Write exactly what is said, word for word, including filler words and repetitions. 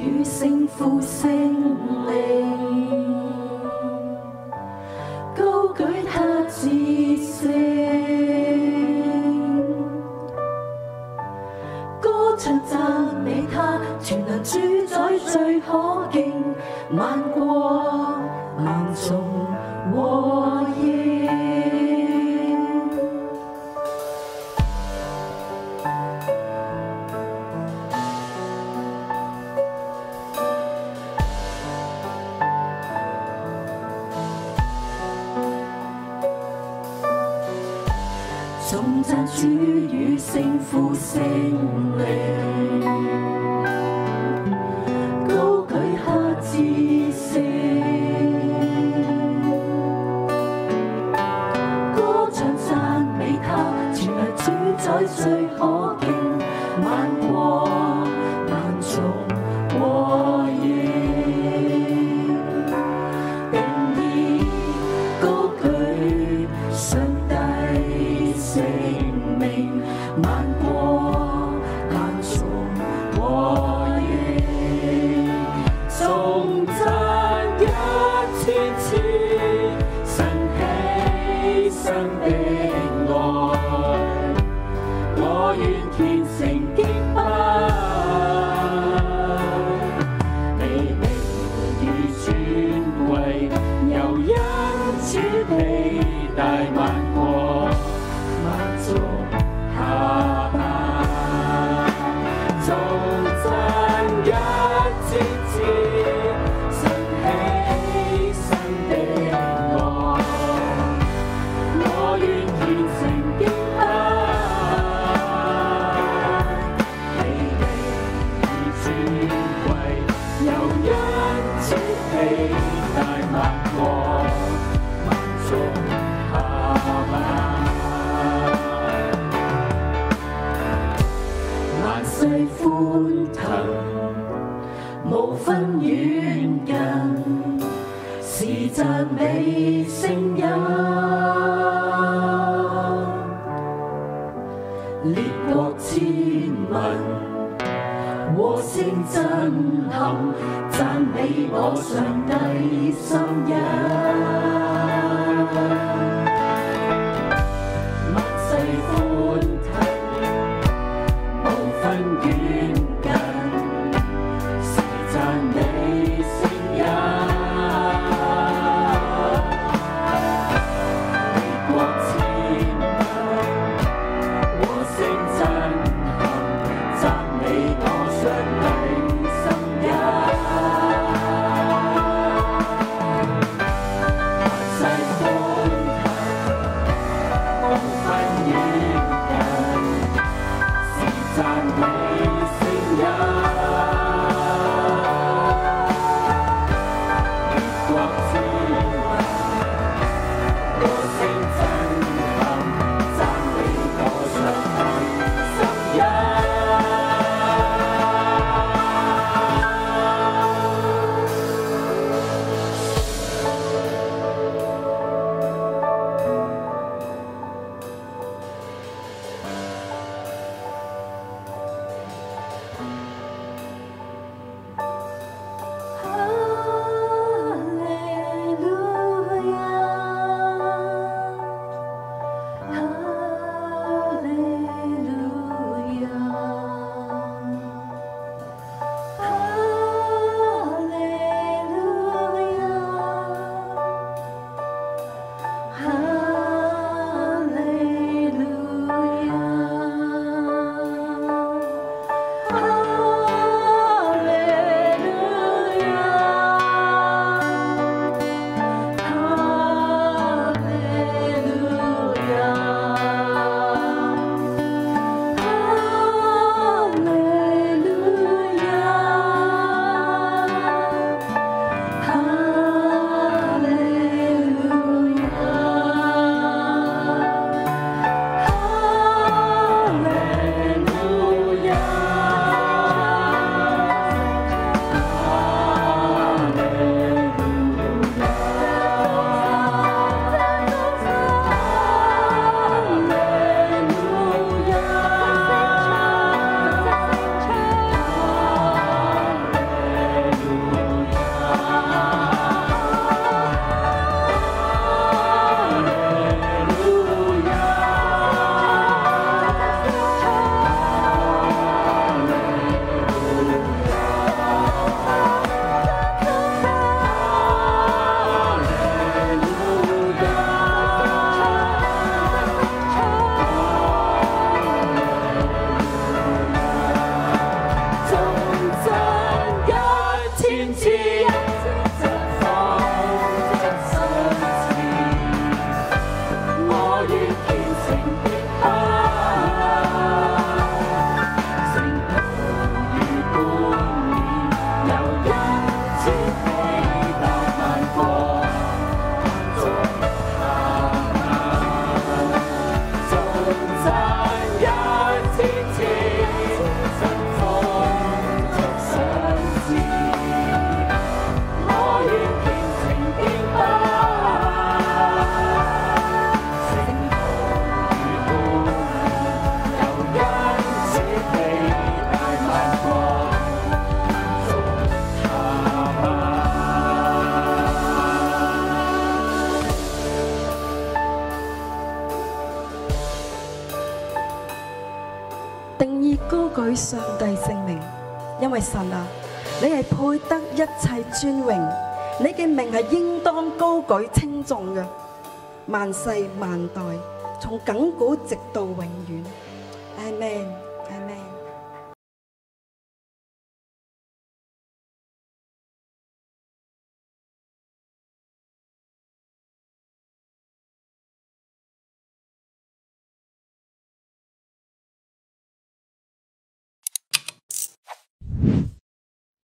與聖父聖靈，高舉他至聖，歌唱讚美他，全能主宰最可敬，萬國萬眾和應。頌讚主與聖父聖靈，高舉他至聖，歌唱讚美他，全能主宰最可敬，萬國萬眾和應，並以高舉上帝聖名，萬國萬眾和應，頌讚一千次神犧牲的愛，我願虔誠敬拜，你名譽尊貴，又因此披戴萬國萬眾下拜，頌讚一千次神犧牲的愛，我願虔誠敬拜，你名譽尊貴，又因此披戴萬國萬眾下拜。萬世歡騰，無分遠近，是讚美聲音。列國千民和聲震撼，讚美我上帝心印。萬世歡騰，無分遠近，是讚美聲音。列國千民和聲震撼，讚美我上帝心印。萬世歡上帝聖名，因為神啊，你係配得一切尊榮，你嘅名係應當高舉稱頌嘅，萬世萬代，從亙古直到永遠。阿們。